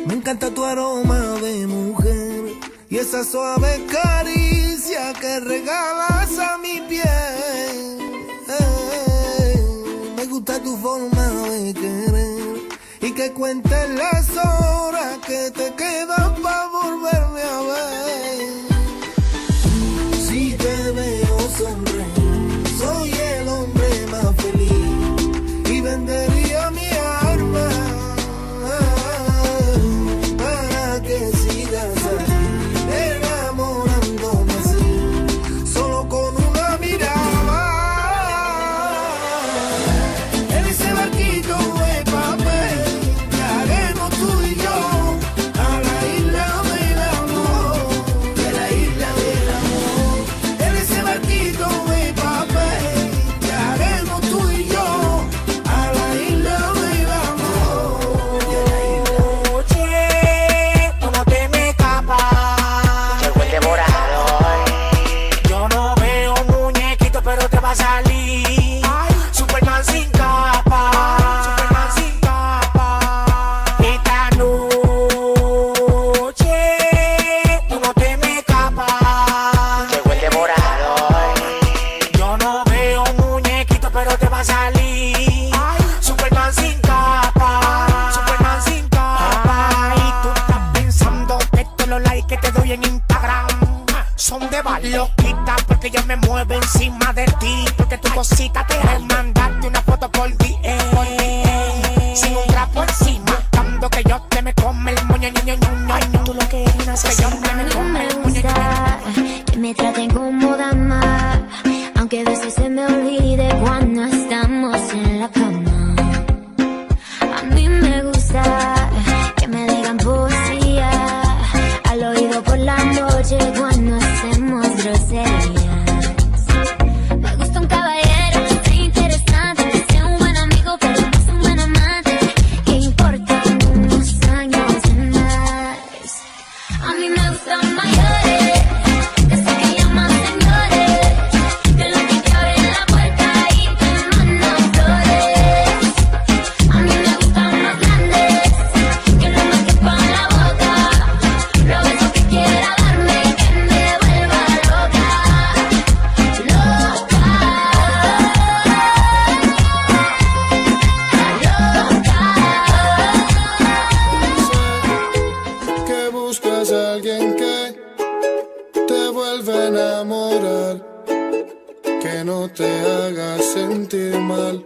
Me encanta tu aroma de mujer y esa suave caricia que regalas a mi piel. Me gusta tu forma de querer y que cuentes las horas que te quedan para volverme a ver. Si te veo sonreír, soy el hombre más feliz y vendería mi alma para que sigas ahí, enamorándome así, solo con una mirada. En ese barquito de papel viajaremos tú y yo a la isla del amor, de la isla del amor. En ese barquito de papel viajaremos tú y yo a la isla del amor, de la isla. Oye, tú no te me escapas. Llegó el devorador. Yo no veo muñequito, pero te va a salir. Superman sin capa. Superman sin capa. Esta noche tú no te me escapas. Llegó el devorador. Yo no veo muñequito, pero te va a salir. Superman sin capa. Superman sin capa. Y tú estás pensando que todos los likes que te doy en Instagram son de loquita, porque yo me muevo encima de ti, porque tu cosita te al mandarte una foto por DM sin un trapo encima, buscando que yo te me come el moño, tú lo que eres que yo te me come el moño, Que me traten como dama, aunque a veces se me olvide cuando estamos en la cama. A mí me gusta que me digan poesía al oído por la noche cuando hacemos groserías. Me gusta un caballero que sea interesante, que sea un buen amigo pero no es un buen amante, que importa unos años de más. A mí me gustan mayores, que se que llaman señores, que los que te abren la puerta y te mandan flores. A mí me gustan más grandes, que no me quepan la boca, los besos que quiera darme, que me vuelva loca, loca, loca. Que buscas a alguien que te vuelva a enamorar, que no te haga sentir mal.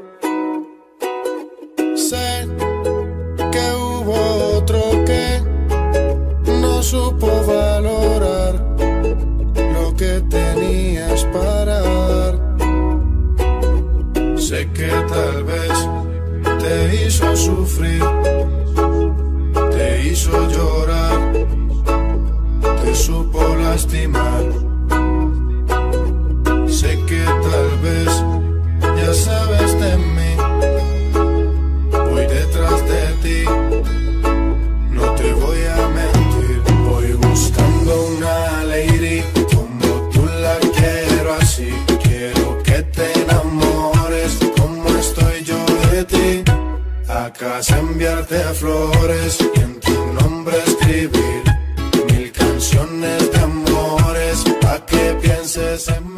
Sé que hubo otro que no supo valorar lo que tenías para dar. Sé que tal vez te hizo sufrir, te hizo llorar, te supo lastimar. Sé que tal vez ya sabes de mí, voy detrás de ti, no te voy a mentir. Voy buscando una lady como tú la quiero así. Quiero que te enamores como estoy yo de ti. A casa enviarte flores y en tu nombre escribir 1000 canciones de amores, pa' que pienses en mí.